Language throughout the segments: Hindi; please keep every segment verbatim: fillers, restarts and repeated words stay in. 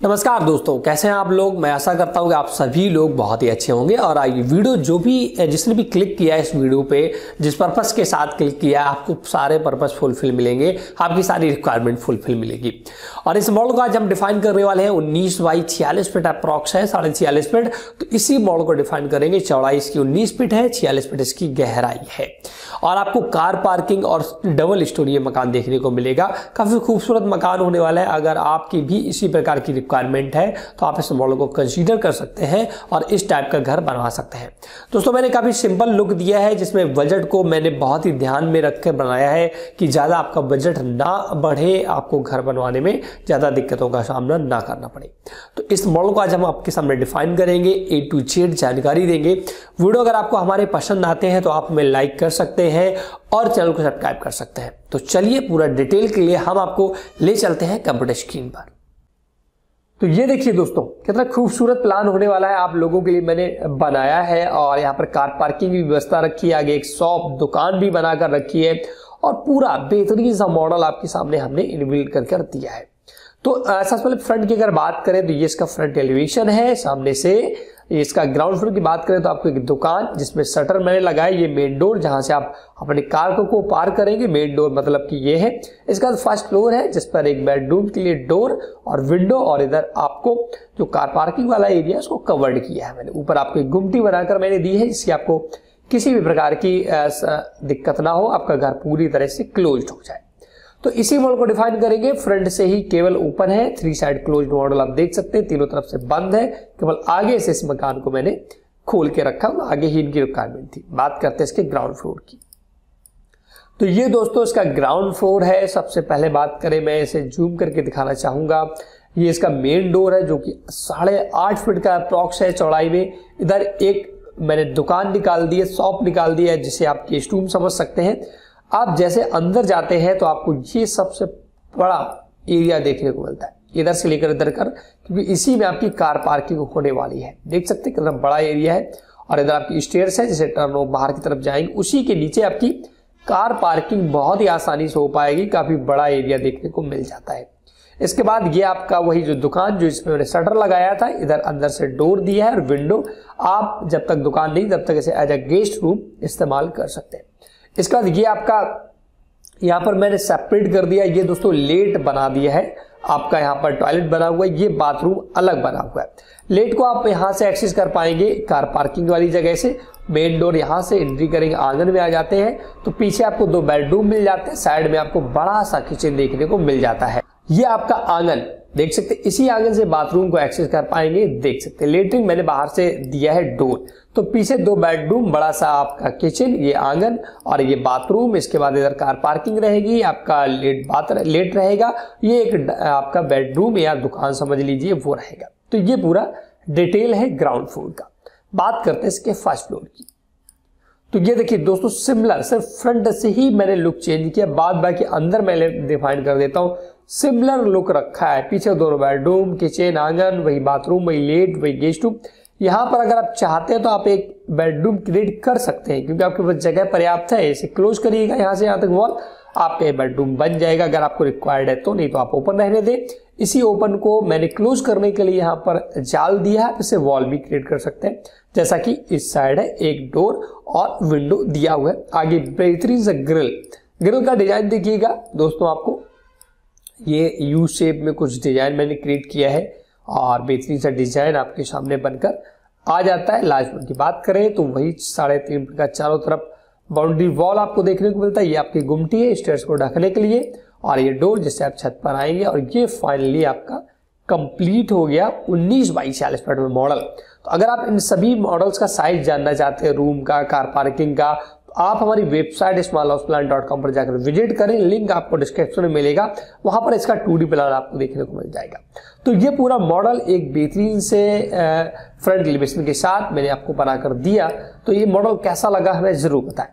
नमस्कार दोस्तों, कैसे हैं आप लोग। मैं आशा करता हूं कि आप सभी लोग बहुत ही अच्छे होंगे। और ये वीडियो जो भी जिसने भी क्लिक किया है इस वीडियो पे, जिस पर्पस के साथ क्लिक किया, आपको सारे पर्पस फुलफिल मिलेंगे, आपकी सारी रिक्वायरमेंट फुलफिल मिलेगी। और इस मॉडल को आज हम डिफाइन करने वाले हैं। उन्नीस बाई छियालीस फीट अप्रॉक्स है, साढ़े छियालीस फीट। तो इसी मॉडल को डिफाइन करेंगे। चौड़ाई इसकी उन्नीस फीट है, छियालीस फीट इसकी गहराई है। और आपको कार पार्किंग और डबल स्टोरी मकान देखने को मिलेगा। काफी खूबसूरत मकान होने वाला है। अगर आपकी भी इसी प्रकार की रिक्वायरमेंट है तो आप इस मॉडल को कंसीडर कर सकते हैं और इस टाइप का घर बनवा सकते हैं। दोस्तों, मैंने काफी सिंपल लुक दिया है, जिसमें बजट को मैंने बहुत ही ध्यान में रखकर बनाया है कि ज्यादा आपका बजट ना बढ़े, आपको घर बनवाने में ज्यादा दिक्कतों का सामना ना करना पड़े। तो इस मॉडल को आज हम आपके सामने डिफाइन करेंगे, ए टू जेड जानकारी देंगे। वीडियो अगर आपको हमारे पसंद आते हैं तो आप हमें लाइक कर सकते हैं और चैनल को सब्सक्राइब कर सकते हैं। तो चलिए पूरा डिटेल के लिए हम आपको ले चलते हैं कंप्यूटर स्क्रीन पर। तो ये देखिए दोस्तों, कितना खूबसूरत प्लान होने वाला है आप लोगों के लिए मैंने बनाया है। और यहाँ पर कार पार्किंग की व्यवस्था रखी है, आगे एक शॉप दुकान भी बनाकर रखी है और पूरा बेहतरीन सा मॉडल आपके सामने हमने इनबिल्ड करके दिया है। तो सबसे पहले फ्रंट की अगर बात करें तो ये इसका फ्रंट एलिवेशन है। सामने से इसका ग्राउंड फ्लोर की बात करें तो आपको एक दुकान जिसमें शटर मैंने लगाया, ये मेन डोर जहां से आप अपनी कार को, को पार करेंगे। मेन डोर मतलब कि ये है। इसका फर्स्ट फ्लोर है जिस पर एक बेडरूम के लिए डोर और विंडो, और इधर आपको जो कार पार्किंग वाला एरिया है उसको कवर्ड किया है मैंने। ऊपर आपको एक गुमटी बनाकर मैंने दी है जिससे आपको किसी भी प्रकार की दिक्कत ना हो, आपका घर पूरी तरह से क्लोज हो जाए। तो इसी मॉडल को डिफाइन करेंगे। फ्रंट से ही केवल ओपन है, थ्री साइड क्लोज मॉडल आप देख सकते हैं, तीनों तरफ से बंद है। केवल आगे से इस मकान को मैंने खोल के रखा, आगे ही इनकी रिक्वायरमेंट थी। बात करते हैं इसके ग्राउंड फ्लोर की। तो ये दोस्तों इसका ग्राउंड फ्लोर है। सबसे पहले बात करें, मैं इसे जूम करके दिखाना चाहूंगा। ये इसका मेन डोर है जो कि साढ़े आठ फीट का अप्रॉक्स है चौड़ाई में। इधर एक मैंने दुकान निकाल दी है, शॉप निकाल दी है, जिसे आप गेस्ट रूम समझ सकते हैं। आप जैसे अंदर जाते हैं तो आपको ये सबसे बड़ा एरिया देखने को मिलता है, इधर से लेकर इधर कर, क्योंकि इसी में आपकी कार पार्किंग होने वाली है। देख सकते हैं कितना बड़ा एरिया है। और इधर आपकी स्टेयर्स है, जैसे टर्न हो बाहर की तरफ जाएंगे, उसी के नीचे आपकी कार पार्किंग बहुत ही आसानी से हो पाएगी। काफी बड़ा एरिया देखने को मिल जाता है। इसके बाद ये आपका वही जो दुकान जो इसमें मैंने शटर लगाया था, इधर अंदर से डोर दिया है और विंडो। आप जब तक दुकान नहीं तब तक इसे एज ए गेस्ट रूम इस्तेमाल कर सकते हैं। इसके बाद ये आपका यहाँ पर मैंने सेपरेट कर दिया, ये दोस्तों लेट बना दिया है। आपका यहाँ पर टॉयलेट बना हुआ है, ये बाथरूम अलग बना हुआ है। लेट को आप यहाँ से एक्सेस कर पाएंगे कार पार्किंग वाली जगह से। मेन डोर यहाँ से एंट्री करेंगे, आंगन में आ जाते हैं तो पीछे आपको दो बेडरूम मिल जाते हैं। साइड में आपको बड़ा सा किचन देखने को मिल जाता है। ये आपका आंगन देख सकते हैं, इसी आंगन से बाथरूम को एक्सेस कर पाएंगे। देख सकते हैं लेटरिन मैंने बाहर से दिया है डोर। तो पीछे दो बेडरूम, बड़ा सा आपका किचन, ये आंगन और ये बाथरूम। इसके बाद इधर कार पार्किंग रहेगी, आपका लेट बाथ लेट रहेगा। ये एक आपका बेडरूम या दुकान समझ लीजिए वो रहेगा। तो ये पूरा डिटेल है ग्राउंड फ्लोर का। बात करते हैं इसके फर्स्ट फ्लोर की। तो ये देखिए दोस्तों, सिमिलर सिर्फ फ्रंट से ही मैंने लुक चेंज किया, बाद बाकी अंदर मैं डिफाइन कर देता हूँ। सिमिलर लुक रखा है, पीछे दोनों बेडरूम, किचन, आंगन, वही बाथरूम, वही लेट, वही गेस्ट रूम। यहाँ पर अगर आप चाहते हैं तो आप एक बेडरूम क्रिएट कर सकते हैं, क्योंकि आपके पास जगह पर्याप्त है। इसे क्लोज करिएगा यहाँ से यहाँ तक वॉल, आपका बेडरूम बन जाएगा अगर आपको रिक्वायर्ड है तो। नहीं तो आप ओपन रहने दें। इसी ओपन को मैंने क्लोज करने के लिए यहाँ पर जाल दिया है, इसे वॉल भी क्रिएट कर सकते हैं। जैसा कि इस साइड है, एक डोर और विंडो दिया हुआ है। आगे बेहतरीन सा ग्रिल, ग्रिल का डिजाइन देखिएगा दोस्तों, आपको ये यू शेप में कुछ डिजाइन मैंने क्रिएट किया है और बेहतरीन सा डिजाइन आपके सामने बनकर आ जाता है। लास्ट की बात करें तो वही साढ़े तीन फीट का चारों तरफ बाउंड्री वॉल आपको देखने को मिलता है। ये आपकी गुमटी है स्टेयर्स को ढकने के लिए, और ये डोर जिससे आप छत पर आएंगे। और ये फाइनली आपका कंप्लीट हो गया उन्नीस बाई छियालीस फीट में मॉडल। तो अगर आप इन सभी मॉडल्स का साइज जानना चाहते हैं, रूम का, कार पार्किंग का, तो आप हमारी website small house plan dot com पर जाकर विजिट करें। लिंक आपको डिस्क्रिप्शन में मिलेगा, वहां पर इसका टू डी प्लान आपको देखने को मिल जाएगा। तो ये पूरा मॉडल एक बेहतरीन से फ्रंट एलिवेशन के साथ मैंने आपको बनाकर दिया। तो ये मॉडल कैसा लगा हमें जरूर बताएं।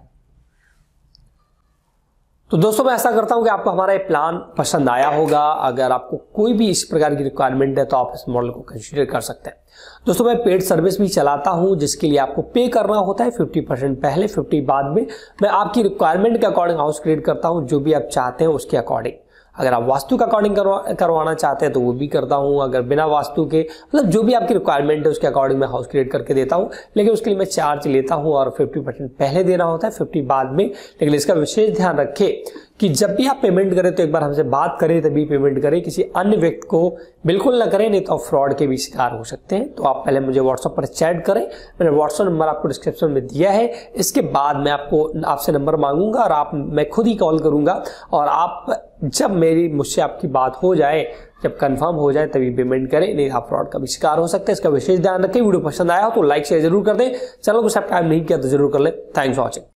तो दोस्तों, मैं ऐसा करता हूं कि आपको हमारा ये प्लान पसंद आया होगा। अगर आपको कोई भी इस प्रकार की रिक्वायरमेंट है तो आप इस मॉडल को कंसीडर कर सकते हैं। दोस्तों, मैं पेड सर्विस भी चलाता हूं, जिसके लिए आपको पे करना होता है फिफ्टी परसेंट पहले, फिफ्टी बाद में। मैं आपकी रिक्वायरमेंट के अकॉर्डिंग हाउस क्रिएट करता हूं, जो भी आप चाहते हैं उसके अकॉर्डिंग। अगर आप वास्तु का अकॉर्डिंग करवा करवाना चाहते हैं तो वो भी करता हूँ, अगर बिना वास्तु के मतलब जो भी आपकी रिक्वायरमेंट है उसके अकॉर्डिंग मैं हाउस क्रिएट करके देता हूँ। लेकिन उसके लिए मैं चार्ज लेता हूँ और फिफ्टी परसेंट पहले देना होता है, फिफ्टी बाद में। लेकिन इसका विशेष ध्यान रखें कि जब भी आप पेमेंट करें तो एक बार हमसे बात करें तभी पेमेंट करें, किसी अन्य व्यक्ति को बिल्कुल ना करें, नहीं तो आप फ्रॉड के भी शिकार हो सकते हैं। तो आप पहले मुझे व्हाट्सएप पर चैट करें, मैंने व्हाट्सएप नंबर आपको डिस्क्रिप्शन में दिया है। इसके बाद मैं आपको आपसे नंबर मांगूंगा और आप मैं खुद ही कॉल करूंगा और आप जब मेरी मुझसे आपकी बात हो जाए, जब कंफर्म हो जाए तभी पेमेंट करें, नहीं आप फ्रॉड का भी शिकार हो सकते हैं। इसका विशेष ध्यान रखें। वीडियो पसंद आया हो तो लाइक शेयर जरूर कर दें, चैनल को सब्सक्राइब नहीं किया तो जरूर कर लें। Thanks for watching.